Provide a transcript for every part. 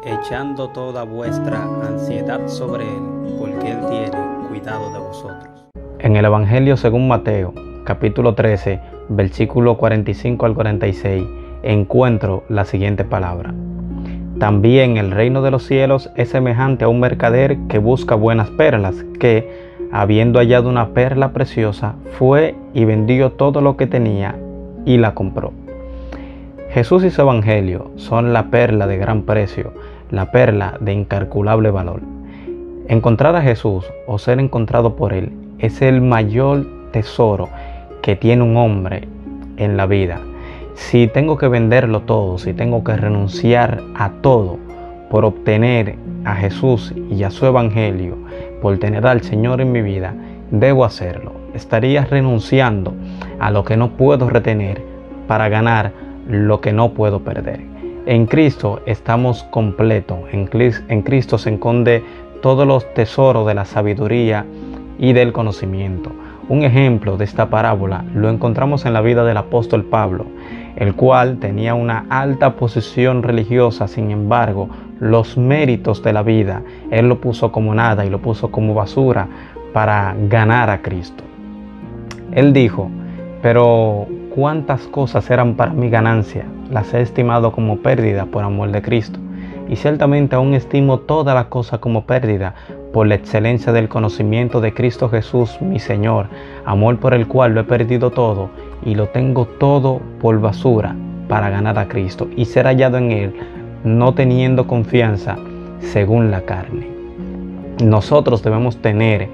echando toda vuestra ansiedad sobre Él, porque Él tiene cuidado de vosotros. En el Evangelio según Mateo, capítulo 13, versículo 45 al 46, encuentro la siguiente palabra. También el reino de los cielos es semejante a un mercader que busca buenas perlas, que, habiendo hallado una perla preciosa, fue y vendió todo lo que tenía y la compró. Jesús y su evangelio son la perla de gran precio, la perla de incalculable valor. Encontrar a Jesús o ser encontrado por Él es el mayor tesoro que tiene un hombre en la vida. Si tengo que venderlo todo, si tengo que renunciar a todo por obtener a Jesús y a su evangelio, por tener al Señor en mi vida, debo hacerlo. Estaría renunciando a lo que no puedo retener para ganar lo que no puedo perder. En Cristo estamos completos. En Cristo se esconde todos los tesoros de la sabiduría y del conocimiento. Un ejemplo de esta parábola lo encontramos en la vida del apóstol Pablo, el cual tenía una alta posición religiosa. Sin embargo, los méritos de la vida, él lo puso como nada y lo puso como basura para ganar a Cristo. Él dijo: pero cuántas cosas eran para mi ganancia, las he estimado como pérdida por amor de Cristo. Y ciertamente aún estimo todas las cosas como pérdida por la excelencia del conocimiento de Cristo Jesús, mi Señor, amor por el cual lo he perdido todo y lo tengo todo por basura para ganar a Cristo y ser hallado en Él, no teniendo confianza según la carne. Nosotros debemos tener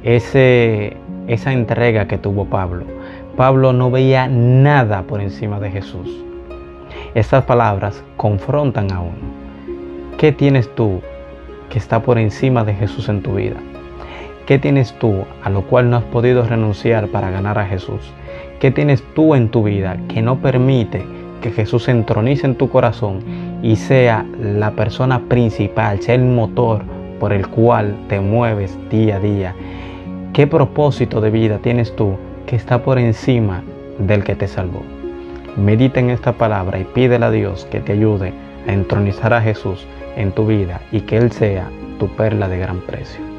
esa entrega que tuvo Pablo. Pablo no veía nada por encima de Jesús. Estas palabras confrontan a uno. ¿Qué tienes tú que está por encima de Jesús en tu vida? ¿Qué tienes tú a lo cual no has podido renunciar para ganar a Jesús? ¿Qué tienes tú en tu vida que no permite que Jesús se entronice en tu corazón y sea la persona principal, sea el motor por el cual te mueves día a día? ¿Qué propósito de vida tienes tú que está por encima del que te salvó? Medita en esta palabra y pídele a Dios que te ayude a entronizar a Jesús en tu vida y que Él sea tu perla de gran precio.